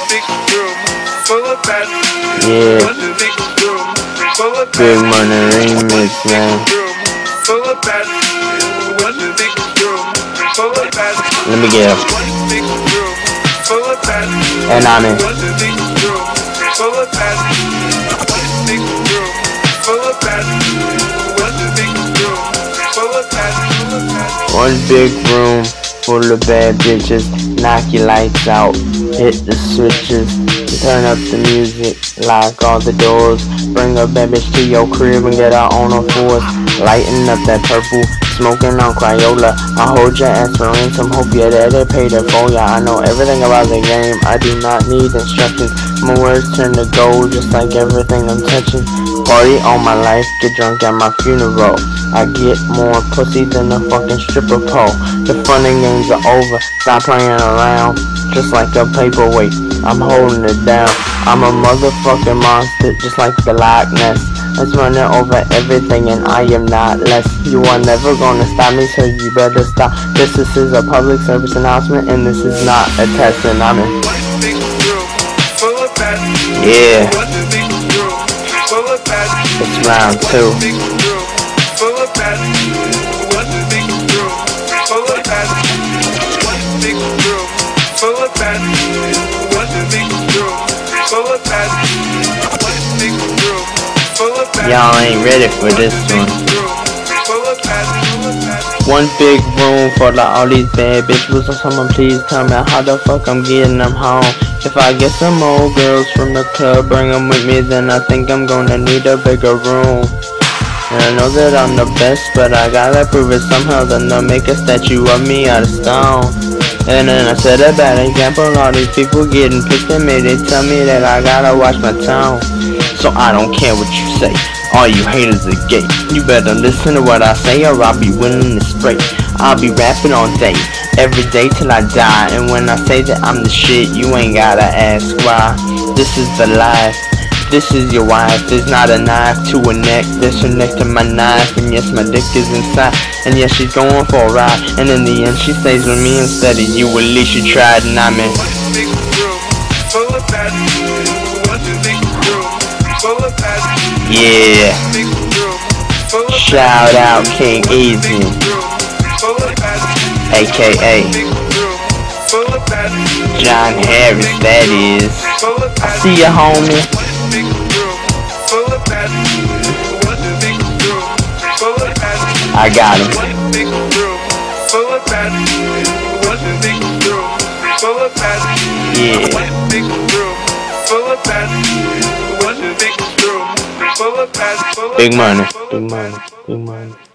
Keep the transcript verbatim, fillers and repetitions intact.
Yeah, Big Money remix, man. Let me get him. And I'm in. One big room full of bad bitches. Knock your lights out, hit the switches, turn up the music, lock all the doors, bring a bad bitch to your crib and get her on a force. Lighting up that purple, smoking on Crayola. I hold your ass for ransom, hope your daddy paid it for ya. I know everything about the game, I do not need instructions. My words turn to gold just like everything I'm touching. Party all my life, get drunk at my funeral. I get more pussy than a fucking stripper pole. The fun and games are over, stop playing around. Just like a paperweight, I'm holding it down. I'm a motherfucking monster, just like the Loch Ness. It's running over everything and I am not less. You are never gonna stop me, so you better stop. This, this is a public service announcement and this is not a test, and I'm in. Yeah, it's round two. Y'all ain't ready for this one. One big room full of all these bad bitches. So someone please tell me how the fuck I'm getting them home. If I get some old girls from the club, bring them with me, then I think I'm gonna need a bigger room. And I know that I'm the best, but I gotta prove it somehow. Then they'll make a statue of me out of stone. And then I set a bad example. All these people getting pissed at me, they tell me that I gotta watch my tone. So I don't care what you say, all you haters are gay. You better listen to what I say or I'll be winning the spray. I'll be rapping all day, every day till I die. And when I say that I'm the shit, you ain't gotta ask why. This is the life, this is your wife. There's not a knife to her neck, there's her neck to my knife. And yes, my dick is inside, and yes, she's going for a ride. And in the end, she stays with me instead of you. At least you tried, and I'm in. Yeah, shout out King Easy, aka John Harris, that is. I see ya, homie. I got him. Yeah. Big money. Big money. Big money.